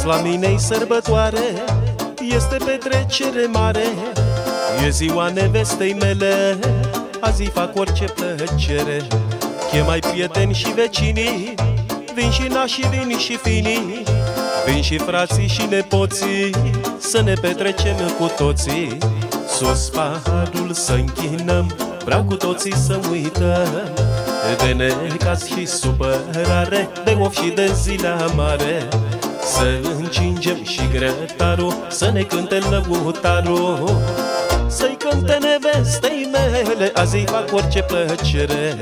Azi la mine-i sărbătoare, este petrecere mare, e ziua nevestei mele, azi fac orice plăcere. Chemai prieteni și vecinii, vin și nașii, vin și finii, vin și frații și nepoții, să ne petrecem cu toții. Sus paharul să închinăm, vreau cu toții să uităm de necaz și supărare, de of și de zile amare. Să încingem și grătarul, să ne cânte lăutarul, să-i cânte nevestei mele, azi îi fac orice plăcere.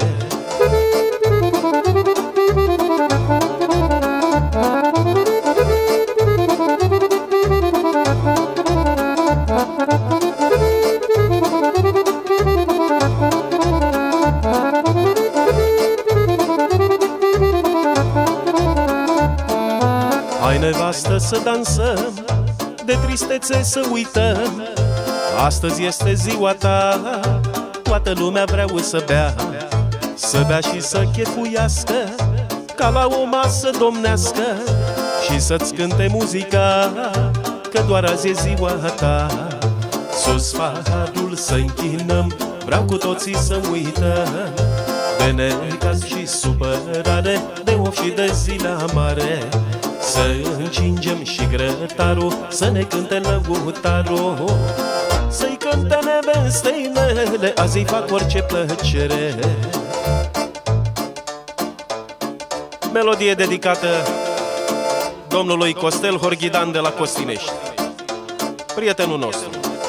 Hai nevastă să dansăm, de tristețe să uităm, astăzi este ziua ta, toată lumea vreau să bea, să bea și să chefuiască, ca la o masă domnească, și să-ți cânte muzica, că doar azi e ziua ta. Sus paharul să închinăm, vreau cu toții să uităm de necaz și supărare, de of și de zile amare. Să încingem și grătarul, să ne cânte lăutarul, să-i cânte nevestei mele, azi îi fac orice plăcere. Melodie dedicată domnului Costel Horghidan de la Costinești, prietenul nostru.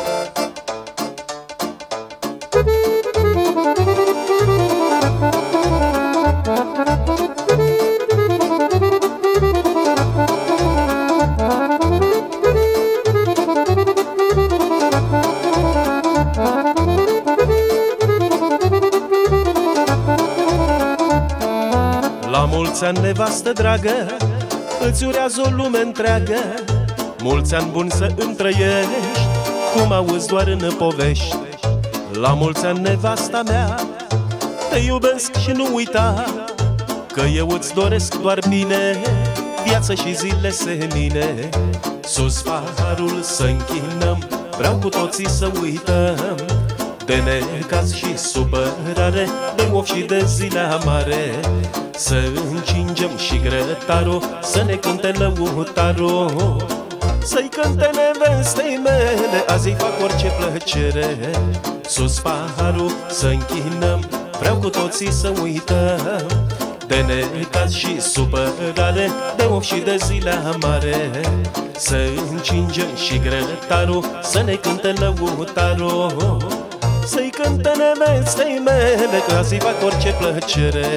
La mulți ani, nevastă dragă, îți urează o lume întreagă, mulți ani buni să îmi trăiești, cum auzi doar în povești. La mulți ani, nevasta mea, te iubesc și nu uita, că eu îți doresc doar bine, viață și zile senine. Sus paharul să închinăm, vreau cu toții să uităm de necaz și supărare, de of și de zile amare. Să încingem și grătarul, să ne cânte lăutarul, să-i cânte nevestei mele, azi îi fac orice plăcere. Sus paharul să închinăm, vreau cu toții să uităm de necaz și supărare, de of și de zile amare. Să încingem și grătarul, să ne cânte lăutarul, să-i cânte nevestei mele, că azi îi fac orice plăcere.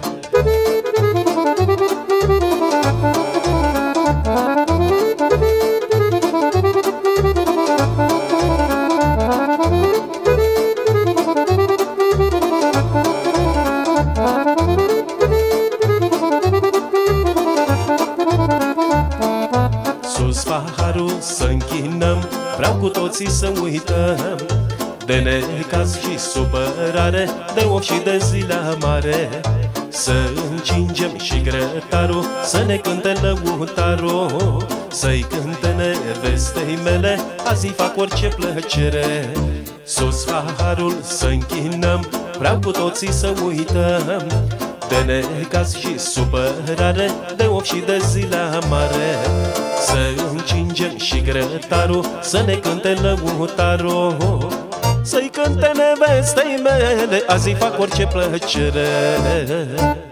Sus paharul să închinăm, vreau cu toții să uităm de necaz și supărare, de of și de zile amare. Să încingem și grătarul, să ne cânte lăutarul, să-i cânte nevestei mele, azi îi fac orice plăcere. Sus paharul să închinăm, vreau cu toții să uităm de necaz și supărare, de of și de zile amare. Să încingem și grătarul, să ne cânte lăutarul, să-i cânte nevestei mele, azi îi fac orice plăcere.